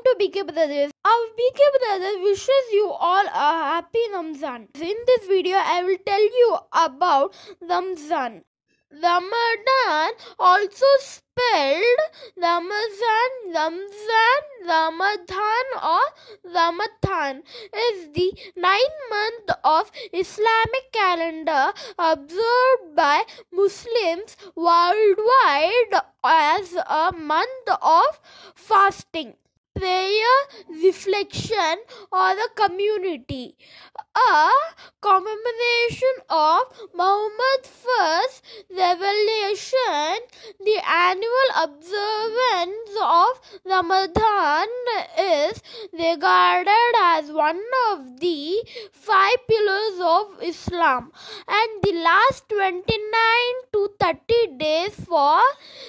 to BK Brothers. Our BK Brothers wishes you all a happy Ramzan. In this video, I will tell you about Ramzan. Ramadan, also spelled Ramazan, Ramzan, Ramadan or Ramadan, is the 9th month of Islamic calendar observed by Muslims worldwide as a month of fasting, prayer, reflection, or the community. A commemoration of Muhammad's first revelation, the annual observance of Ramadan is regarded as one of the 5 pillars of Islam, and the last 29 to 30 days for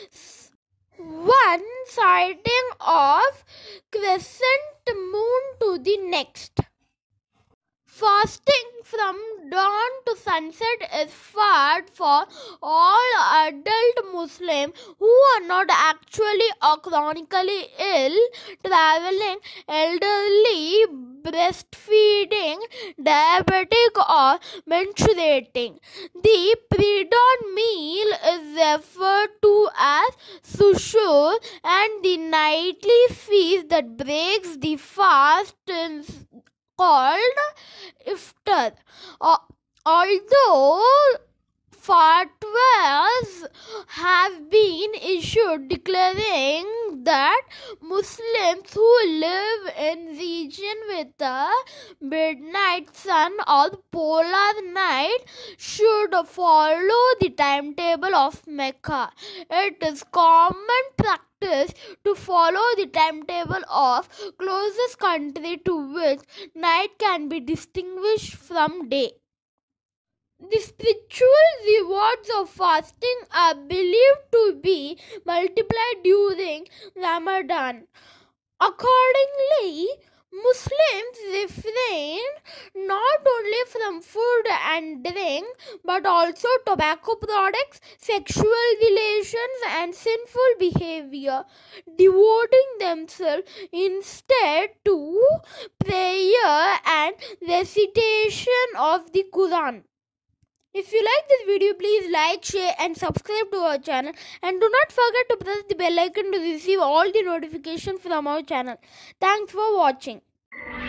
one sighting of crescent moon to the next. Fasting from dawn to sunset is fard for all adult Muslims who are not actually or chronically ill, traveling, elderly, breastfeeding, diabetic, or menstruating. The pre-dawn meal is referred to as suhoor, and the nightly feast that breaks the fast is called iftar. Although fatwas have been issued declaring that Muslims who live in region with a midnight sun or polar night should follow the timetable of Mecca. It is common practice to follow the timetable of closest country to which night can be distinguished from day. The spiritual rewards of fasting are believed to be multiplied during Ramadan. Accordingly, Muslims refrain not only from food and drink but also tobacco products, sexual relations, and sinful behavior, devoting themselves instead to prayer and recitation of the Quran. If you like this video, please like, share and subscribe to our channel, and do not forget to press the bell icon to receive all the notifications from our channel. Thanks for watching.